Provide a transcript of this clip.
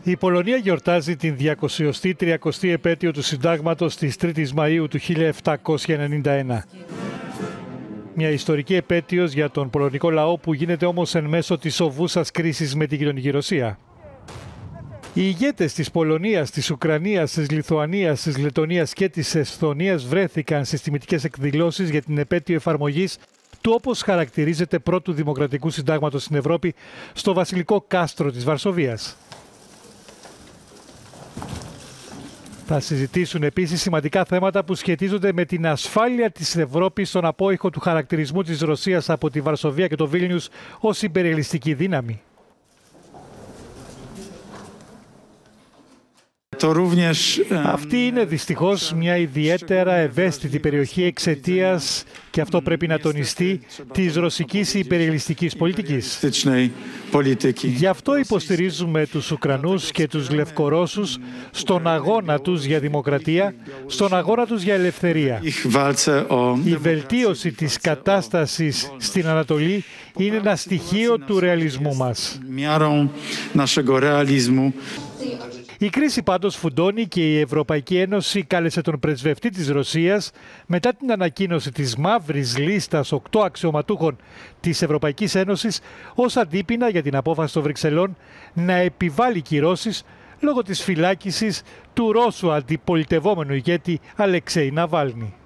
Η Πολωνία γιορτάζει την 230η επέτειο του Συντάγματος της 3ης Μαΐου του 1791. Μια ιστορική επέτειος για τον πολωνικό λαό που γίνεται όμως εν μέσω της σοβούσας κρίσης με την κοινωνική Ρωσία. Οι ηγέτες της Πολωνίας, της Ουκρανίας, της Λιθουανίας, της Λετονίας και της Εσθονίας βρέθηκαν στις τιμητικές εκδηλώσεις για την επέτειο εφαρμογής του, όπως χαρακτηρίζεται, πρώτου δημοκρατικού συντάγματος στην Ευρώπη στο βασιλικό κάστρο της Βαρσοβίας. Θα συζητήσουν επίσης σημαντικά θέματα που σχετίζονται με την ασφάλεια της Ευρώπης στον απόϊχο του χαρακτηρισμού της Ρωσίας από τη Βαρσοβία και το Βίλνιους ως ιμπεριαλιστική δύναμη. Αυτή είναι δυστυχώς μια ιδιαίτερα ευαίσθητη περιοχή εξαιτίας, και αυτό πρέπει να τονιστεί, της ρωσικής υπεριαλιστικής πολιτικής. Γι' αυτό υποστηρίζουμε τους Ουκρανούς και τους Λευκορώσους στον αγώνα τους για δημοκρατία, στον αγώνα τους για ελευθερία. Η βελτίωση της κατάστασης στην Ανατολή είναι ένα στοιχείο του ρεαλισμού μας. Η κρίση πάντως φουντώνει και η Ευρωπαϊκή Ένωση κάλεσε τον πρεσβευτή της Ρωσίας μετά την ανακοίνωση της μαύρης λίστας 8 αξιωματούχων της Ευρωπαϊκής Ένωσης ως αντίπεινα για την απόφαση των Βρυξελών να επιβάλλει κυρώσεις λόγω της φυλάκισης του Ρώσου αντιπολιτευόμενου ηγέτη Αλεξέη Ναβάλνη.